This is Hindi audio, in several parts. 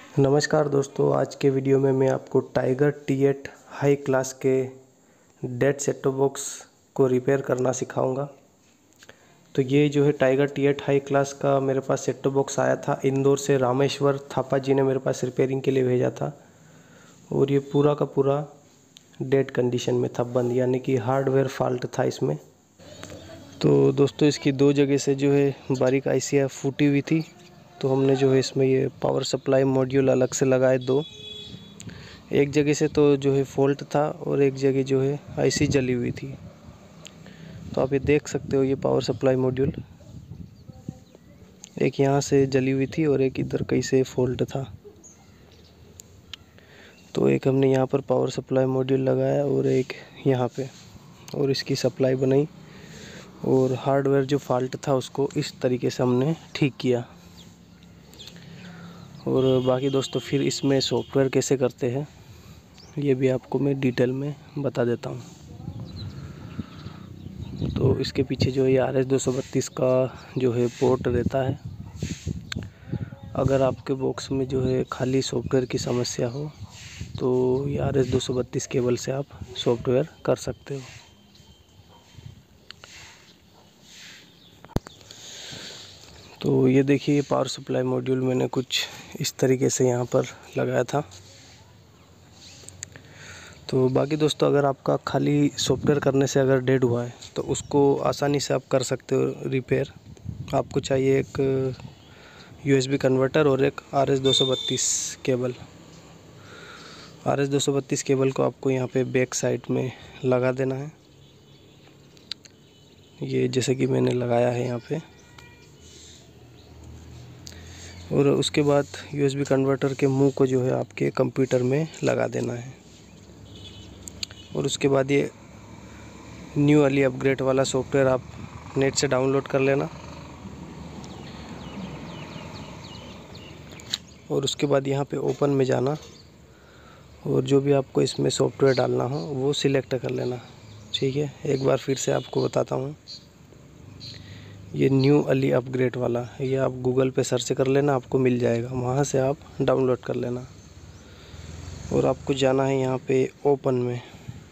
नमस्कार दोस्तों, आज के वीडियो में मैं आपको टाइगर T8 हाई क्लास के डेड सेट टॉप बॉक्स को रिपेयर करना सिखाऊंगा। तो ये जो है टाइगर T8 हाई क्लास का मेरे पास सेट टॉप बॉक्स आया था। इंदौर से रामेश्वर थापा जी ने मेरे पास रिपेयरिंग के लिए भेजा था और ये पूरा का पूरा डेड कंडीशन में था, बंद, यानी कि हार्डवेयर फॉल्ट था इसमें। तो दोस्तों इसकी दो जगह से जो है बारीक आईसी फूटी हुई थी, तो हमने जो है इसमें ये पावर सप्लाई मॉड्यूल अलग से लगाए दो। एक जगह से तो जो है फॉल्ट था और एक जगह जो है आईसी जली हुई थी। तो आप ये देख सकते हो, ये पावर सप्लाई मॉड्यूल एक यहाँ से जली हुई थी और एक इधर कहीं से फॉल्ट था। तो एक हमने यहाँ पर पावर सप्लाई मॉड्यूल लगाया और एक यहाँ पे, और इसकी सप्लाई बनाई और हार्डवेयर जो फॉल्ट था उसको इस तरीके से हमने ठीक किया। और बाकी दोस्तों फिर इसमें सॉफ्टवेयर कैसे करते हैं ये भी आपको मैं डिटेल में बता देता हूँ। तो इसके पीछे जो ये RS-232 का जो है पोर्ट रहता है। अगर आपके बॉक्स में जो है खाली सॉफ्टवेयर की समस्या हो तो ये RS-232 केबल से आप सॉफ्टवेयर कर सकते हो। तो ये देखिए, पावर सप्लाई मॉड्यूल मैंने कुछ इस तरीके से यहाँ पर लगाया था। तो बाकी दोस्तों अगर आपका खाली सॉफ्टवेयर करने से अगर डेड हुआ है तो उसको आसानी से आप कर सकते हो रिपेयर। आपको चाहिए एक USB कन्वर्टर और एक RS-232 केबल। RS-232 केबल को आपको यहाँ पे बैक साइड में लगा देना है, ये जैसे कि मैंने लगाया है यहाँ पे। और उसके बाद USB कन्वर्टर के मुंह को जो है आपके कंप्यूटर में लगा देना है। और उसके बाद ये न्यू अली अपग्रेड वाला सॉफ्टवेयर आप नेट से डाउनलोड कर लेना। और उसके बाद यहाँ पे ओपन में जाना और जो भी आपको इसमें सॉफ्टवेयर डालना हो वो सिलेक्ट कर लेना। ठीक है, एक बार फिर से आपको बताता हूँ, ये न्यू अली अपग्रेड वाला, ये आप गूगल पे सर्च कर लेना, आपको मिल जाएगा, वहाँ से आप डाउनलोड कर लेना। और आपको जाना है यहाँ पे ओपन में।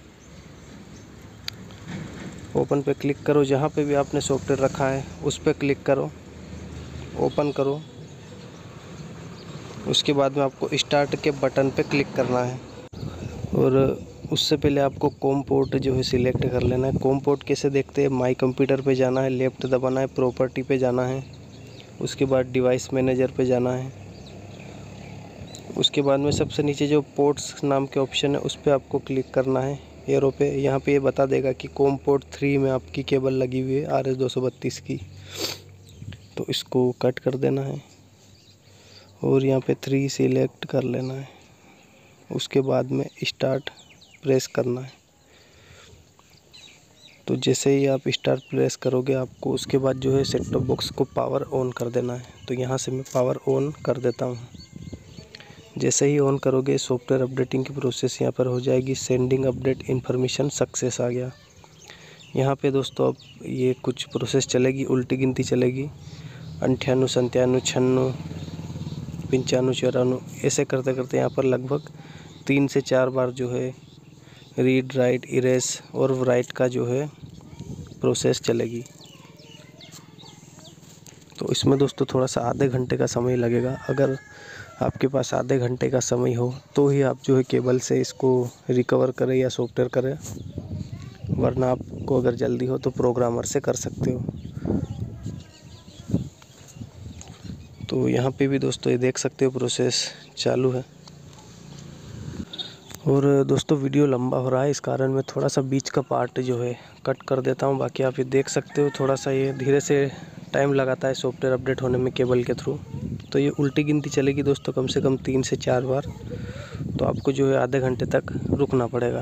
ओपन पे क्लिक करो, जहाँ पे भी आपने सॉफ्टवेयर रखा है उस पर क्लिक करो, ओपन करो। उसके बाद में आपको स्टार्ट के बटन पे क्लिक करना है और उससे पहले आपको कॉम पोर्ट जो है सिलेक्ट कर लेना है। कॉम पोर्ट कैसे देखते हैं, माई कंप्यूटर पे जाना है, लेफ़्ट दबाना है, प्रॉपर्टी पे जाना है, उसके बाद डिवाइस मैनेजर पे जाना है। उसके बाद में सबसे नीचे जो पोर्ट्स नाम के ऑप्शन है उस पर आपको क्लिक करना है, एरो पे। यहाँ पे ये बता देगा कि कॉम पोर्ट 3 में आपकी केबल लगी हुई है RS-232 की, तो इसको कट कर देना है और यहाँ पे 3 सिलेक्ट कर लेना है। उसके बाद में स्टार्ट प्रेस करना है। तो जैसे ही आप स्टार्ट प्रेस करोगे आपको उसके बाद जो है सेट टॉप बॉक्स को पावर ऑन कर देना है। तो यहाँ से मैं पावर ऑन कर देता हूँ। जैसे ही ऑन करोगे सॉफ्टवेयर अपडेटिंग की प्रोसेस यहाँ पर हो जाएगी। सेंडिंग अपडेट इन्फॉर्मेशन सक्सेस आ गया। यहाँ पे दोस्तों अब ये कुछ प्रोसेस चलेगी, उल्टी गिनती चलेगी, 98, 97, 96, 95, 94, ऐसे करते करते यहाँ पर लगभग 3 से 4 बार जो है रीड, राइट, इरेज और राइट का जो है प्रोसेस चलेगी। तो इसमें दोस्तों थोड़ा सा आधे घंटे का समय लगेगा। अगर आपके पास आधे घंटे का समय हो तो ही आप जो है केबल से इसको रिकवर करें या सॉफ्टवेयर करें, वरना आपको अगर जल्दी हो तो प्रोग्रामर से कर सकते हो। तो यहाँ पे भी दोस्तों ये देख सकते हो प्रोसेस चालू है। और दोस्तों वीडियो लंबा हो रहा है, इस कारण मैं थोड़ा सा बीच का पार्ट जो है कट कर देता हूँ। बाकी आप ये देख सकते हो, थोड़ा सा ये धीरे से टाइम लगाता है सॉफ्टवेयर अपडेट होने में केबल के थ्रू। तो ये उल्टी गिनती चलेगी दोस्तों कम से कम 3 से 4 बार। तो आपको जो है आधे घंटे तक रुकना पड़ेगा।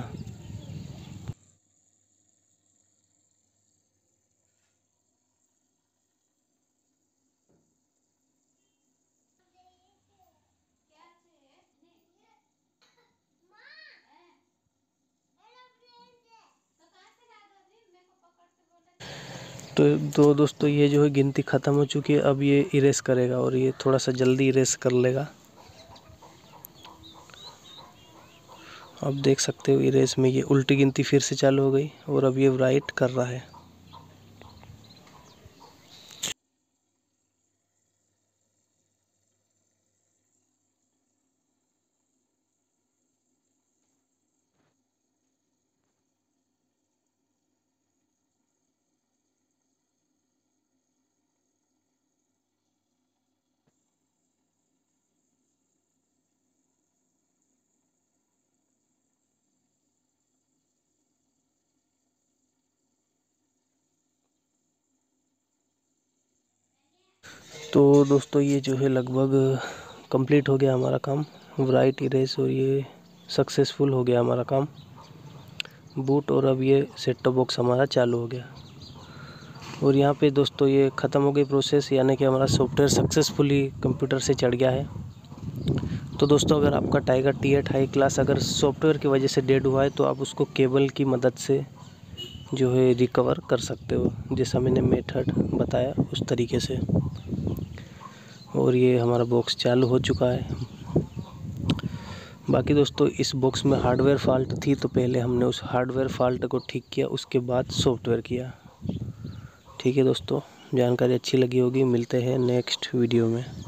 तो दोस्तों ये जो है गिनती ख़त्म हो चुकी है। अब ये इरेज करेगा और ये थोड़ा सा जल्दी इरेज कर लेगा। आप देख सकते हो इरेज में ये उल्टी गिनती फिर से चालू हो गई और अब ये राइट कर रहा है। तो दोस्तों ये जो है लगभग कंप्लीट हो गया हमारा काम, राइट इरेज, और ये सक्सेसफुल हो गया हमारा काम बूट। और अब ये सेट टॉप बॉक्स हमारा चालू हो गया। और यहाँ पे दोस्तों ये ख़त्म हो गई प्रोसेस, यानी कि हमारा सॉफ्टवेयर सक्सेसफुली कंप्यूटर से चढ़ गया है। तो दोस्तों अगर आपका टाइगर T8 हाई क्लास अगर सॉफ्टवेयर की वजह से डेड हुआ है तो आप उसको केबल की मदद से जो है रिकवर कर सकते हो, जैसा मैंने मेथड बताया उस तरीके से। और ये हमारा बॉक्स चालू हो चुका है। बाकी दोस्तों इस बॉक्स में हार्डवेयर फॉल्ट थी, तो पहले हमने उस हार्डवेयर फॉल्ट को ठीक किया, उसके बाद सॉफ्टवेयर किया। ठीक है दोस्तों, जानकारी अच्छी लगी होगी, मिलते हैं नेक्स्ट वीडियो में।